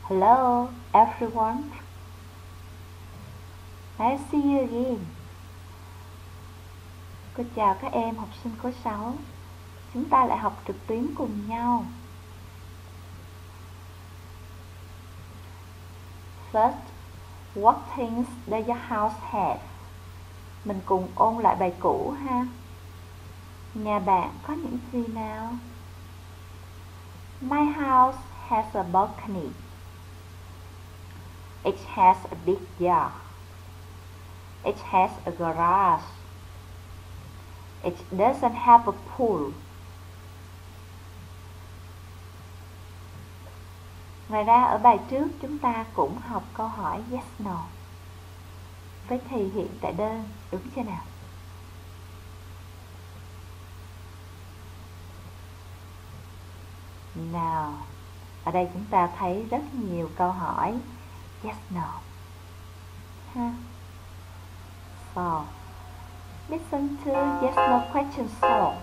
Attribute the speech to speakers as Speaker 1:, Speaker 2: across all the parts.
Speaker 1: Hello, everyone. Nice to see you again. Cô chào các em học sinh khối 6. Chúng ta lại học trực tuyến cùng nhau. First, what things does your house have? Mình cùng ôn lại bài cũ ha. Nhà bạn có những gì nào? My house has a balcony. It has a big yard. It has a garage. It doesn't have a pool. Ngoài ra ở bài trước chúng ta cũng học câu hỏi yes no với thì hiện tại đơn, đúng chưa nào? Nào, ở đây chúng ta thấy rất nhiều câu hỏi yes no ha. So, listen to yes no question song.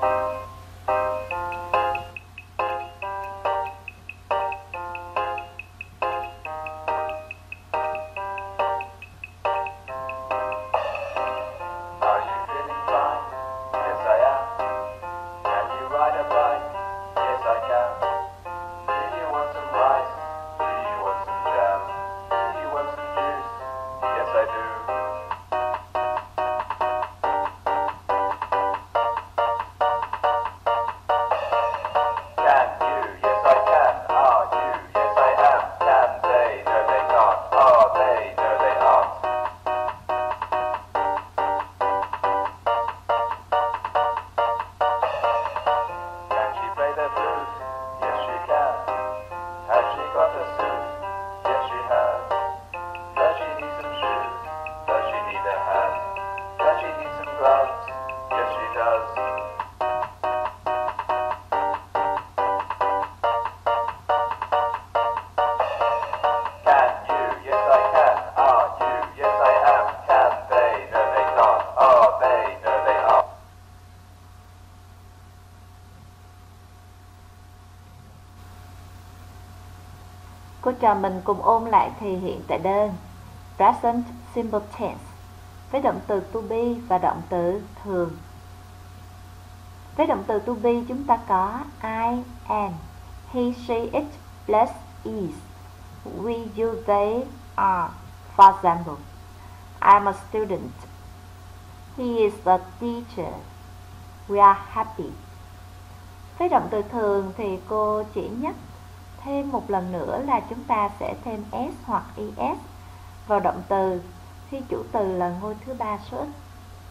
Speaker 1: Cô trò mình cùng ôn lại thì hiện tại đơn present simple tense với động từ to be và động từ thường. Với động từ to be chúng ta có I, am, he, she, it, plus is, we, you, they, are. For example, I'm a student. He is a teacher. We are happy. Với động từ thường thì cô chỉ nhắc thêm một lần nữa là chúng ta sẽ thêm s hoặc is vào động từ khi chủ từ là ngôi thứ ba số ít.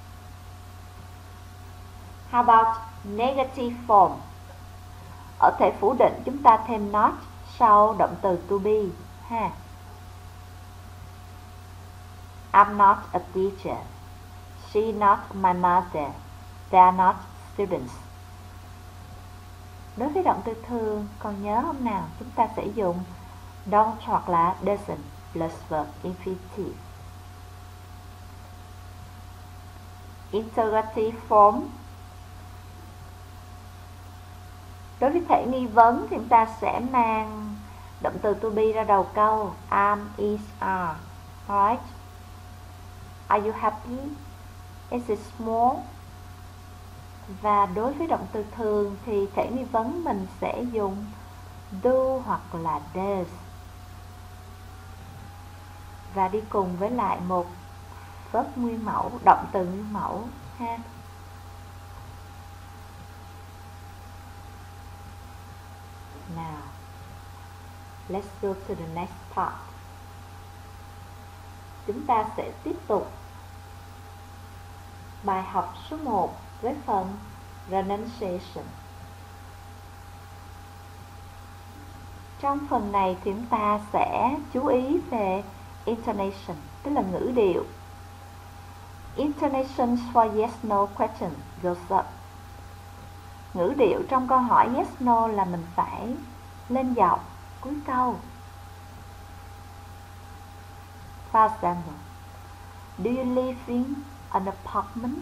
Speaker 1: How about negative form? Ở thể phủ định chúng ta thêm not sau động từ to be ha. I'm not a teacher. She not my mother. They are not students. Đối với động từ thường, còn nhớ không nào? Chúng ta sẽ dùng don't hoặc là doesn't plus verb infinitive. Interrogative form. Đối với thể nghi vấn thì chúng ta sẽ mang động từ to be ra đầu câu. Am, is, are. Alright. Are you happy? Is it small? Và đối với động từ thường thì thể nghi vấn mình sẽ dùng do hoặc là does. Và đi cùng với lại một verb nguyên mẫu, động từ nguyên mẫu ha. Nào, let's go to the next part. Chúng ta sẽ tiếp tục bài học số 1 với phần pronunciation. Trong phần này thì chúng ta sẽ chú ý về intonation, tức là ngữ điệu. Intonations for yes no question goes up. Ngữ điệu trong câu hỏi yes no là mình phải lên giọng cuối câu. For example, do you live in an apartment?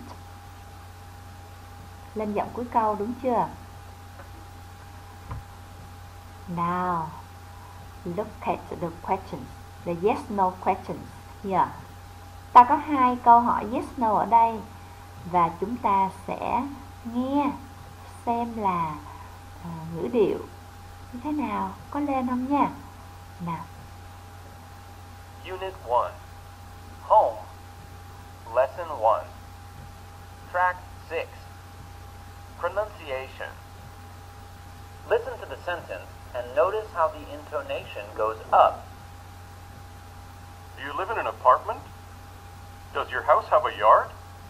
Speaker 1: Lên giọng cuối câu, đúng chưa? Now, Look at the questions, the yes no questions here. Ta có 2 câu hỏi yes no ở đây và chúng ta sẽ nghe xem là ngữ điệu như thế nào, có lên không nha. Nào.
Speaker 2: Unit 1. Home. Lesson 1. Track 6. Pronunciation. Listen to the sentence and notice how the intonation goes up.
Speaker 3: Do you live in an apartment? Does your house have a yard?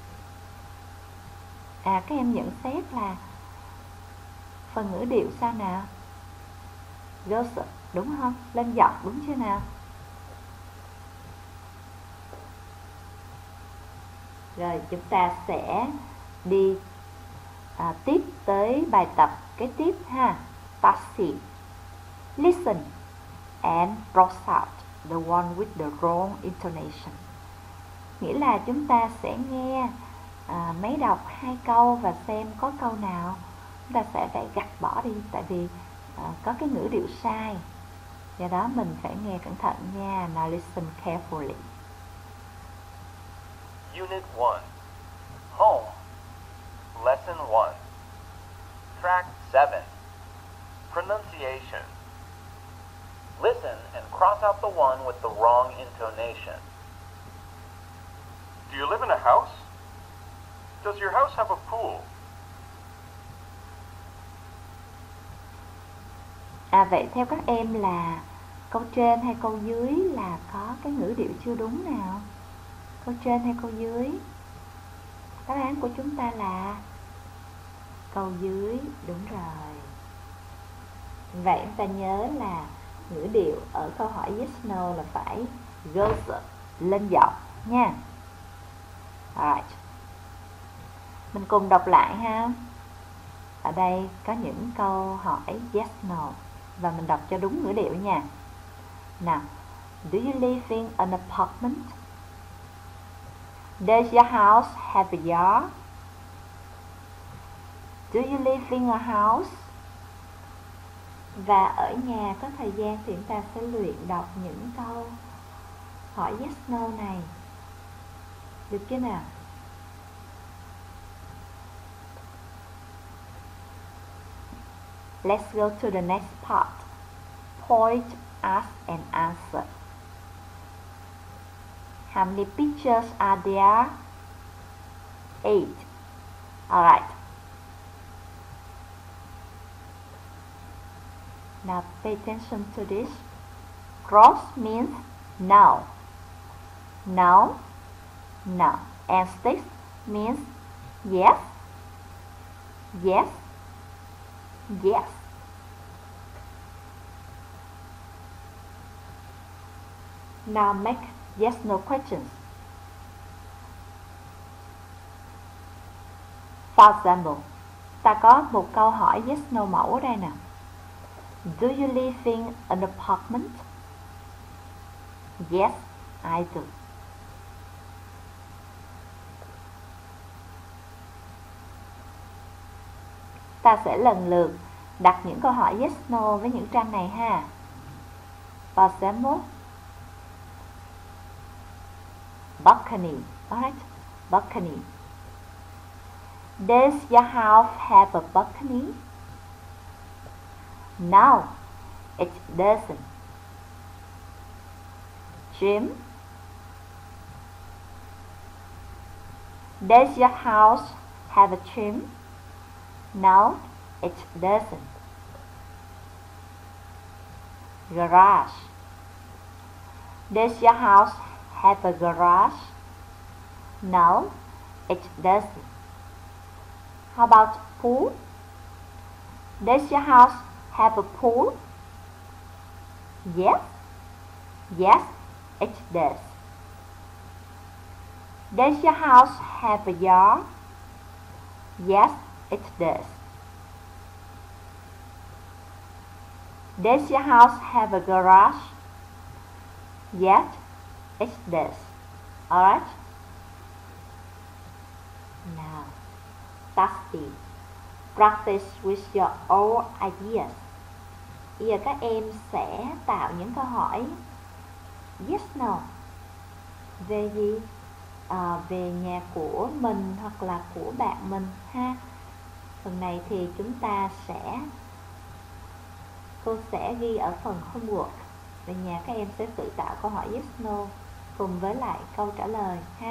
Speaker 1: Các em nhận xét là phần ngữ điệu sao nào? Goes up, đúng không? Lên giọng đúng chưa nào? Rồi chúng ta sẽ đi tiếp tới bài tập kế tiếp ha. Passive. Listen and cross out the one with the wrong intonation. Nghĩa là chúng ta sẽ nghe máy đọc 2 câu và xem có câu nào chúng ta sẽ phải gạch bỏ đi, tại vì có cái ngữ điệu sai. Do đó mình phải nghe cẩn thận nha. Now listen carefully.
Speaker 2: Unit 1. Home. Lesson 1. Track 7. Pronunciation. Listen and cross out the one with the wrong intonation.
Speaker 3: Do you live in a house? Does your house have a pool?
Speaker 1: Vậy theo các em là câu trên hay câu dưới là có cái ngữ điệu chưa đúng nào? Câu trên hay câu dưới? Đáp án của chúng ta là câu dưới, đúng rồi. Vậy chúng ta nhớ là ngữ điệu ở câu hỏi yes no là phải goes up, lên giọng nha. Alright. Mình cùng đọc lại ha. Ở đây có những câu hỏi yes no và mình đọc cho đúng ngữ điệu nha. Nào. Do you live in an apartment? Does your house have a yard? Do you live in a house? Và ở nhà có thời gian thì chúng ta sẽ luyện đọc những câu hỏi yes no này. Được chưa nào? Let's go to the next part. Point, ask and answer. How many pictures are there? 8. Alright. Now pay attention to this. Cross means no. No. No. And stick means yes. Yes. Yes. Now make yes no questions. For example, ta có một câu hỏi yes no mẫu ở đây nè. Do you live in an apartment? Yes, I do. Ta sẽ lần lượt đặt những câu hỏi yes no với những trang này ha. For example, balcony. Alright, balcony. Does your house have a balcony? No, it doesn't. Jim, does your house have a gym? No, it doesn't. Garage. Does your house have a garage? No, it doesn't. How about pool? Does your house have a pool? Yes. Yes, it does. Does your house have a yard? Yes, it does. Does your house have a garage? Yes, it does. Alright? Now, study. Practice with your own ideas. Bây giờ các em sẽ tạo những câu hỏi yes no. Về gì? Về nhà của mình hoặc là của bạn mình ha. Phần này thì cô sẽ ghi ở phần homework. Về nhà các em sẽ tự tạo câu hỏi yes no cùng với lại câu trả lời ha.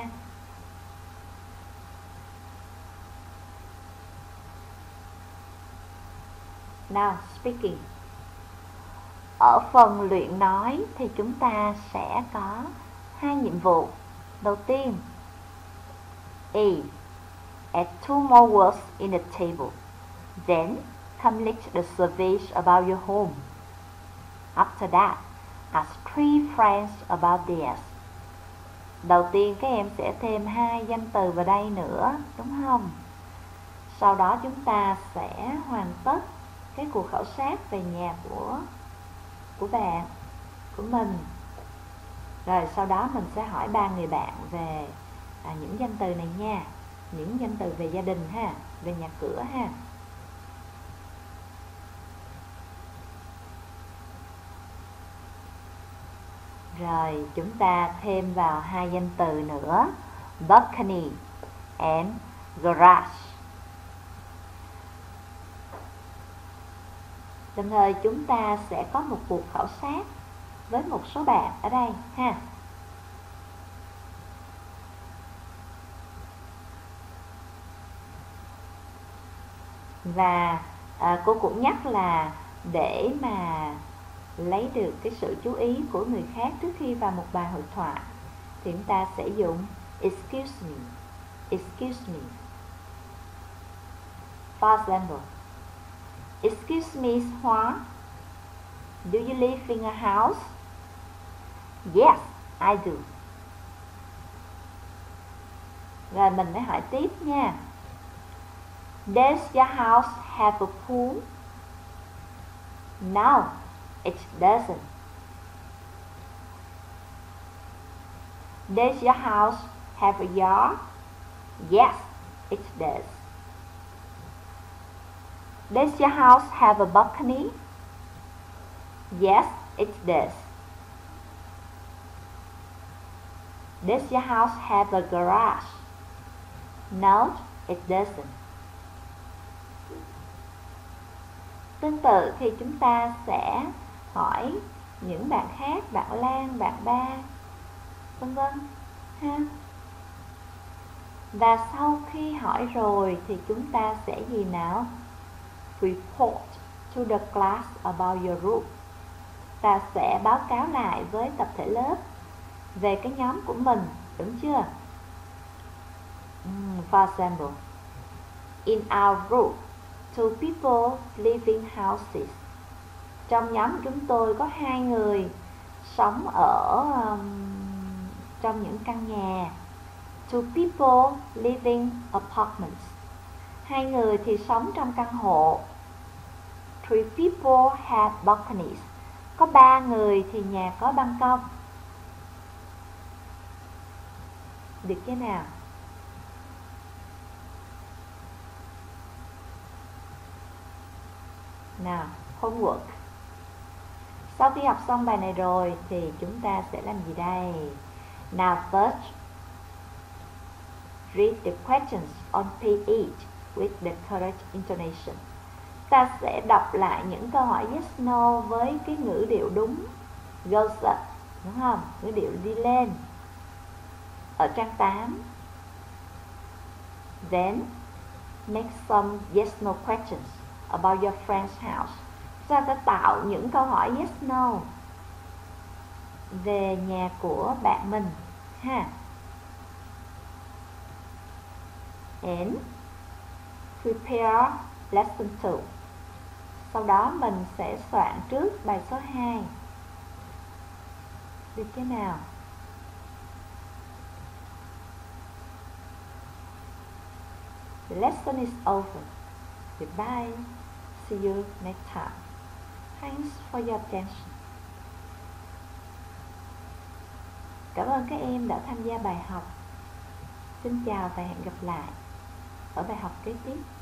Speaker 1: Now speaking. Ở phần luyện nói thì chúng ta sẽ có 2 nhiệm vụ. Đầu tiên, A. Add 2 more words in the table. Then, complete the surveys about your home. After that, ask 3 friends about theirs. Đầu tiên các em sẽ thêm 2 danh từ vào đây nữa, đúng không? Sau đó chúng ta sẽ hoàn tất cái cuộc khảo sát về nhà của bạn, của mình. Rồi sau đó mình sẽ hỏi 3 người bạn về những danh từ này nha. Những danh từ về gia đình ha, về nhà cửa ha. Rồi chúng ta thêm vào 2 danh từ nữa, balcony and garage. Đồng thời chúng ta sẽ có một cuộc khảo sát với một số bạn ở đây ha. Và cô cũng nhắc là để mà lấy được cái sự chú ý của người khác trước khi vào một bài hội thoại thì chúng ta sẽ dùng excuse me. Excuse me. For example, excuse me, Hoa, do you live in a house? Yes, I do. Rồi mình mới hỏi tiếp nha. Does your house have a pool? No, it doesn't. Does your house have a yard? Yes, it does. Does your house have a balcony? Yes, it does. Does your house have a garage? No, it doesn't. Tương tự thì chúng ta sẽ hỏi những bạn khác, bạn Lan, bạn Ba, vân vân ha. Và sau khi hỏi rồi thì chúng ta sẽ gì nào? Report to the class about your group. Ta sẽ báo cáo lại với tập thể lớp về cái nhóm của mình, đúng chưa? For example, in our group, 2 people live in houses. Trong nhóm của chúng tôi có 2 người sống ở trong những căn nhà. 2 people live in apartments. 2 người thì sống trong căn hộ. 3 people have balconies. Có 3 người thì nhà có ban công. Được chưa nào? Nào, homework. Sau khi học xong bài này rồi thì chúng ta sẽ làm gì đây? Now first, read the questions on page 8 with the correct intonation. Ta sẽ đọc lại những câu hỏi yes no với cái ngữ điệu đúng, goes up, đúng không? Ngữ điệu đi lên ở trang 8. Then make some yes no questions about your friend's house. Ta sẽ tạo những câu hỏi yes no về nhà của bạn mình ha. And prepare lesson 2. Sau đó mình sẽ soạn trước bài số 2. Được chưa nào? The lesson is over. Goodbye. See you next time. Thanks for your attention. Cảm ơn các em đã tham gia bài học. Xin chào và hẹn gặp lại ở bài học kế tiếp.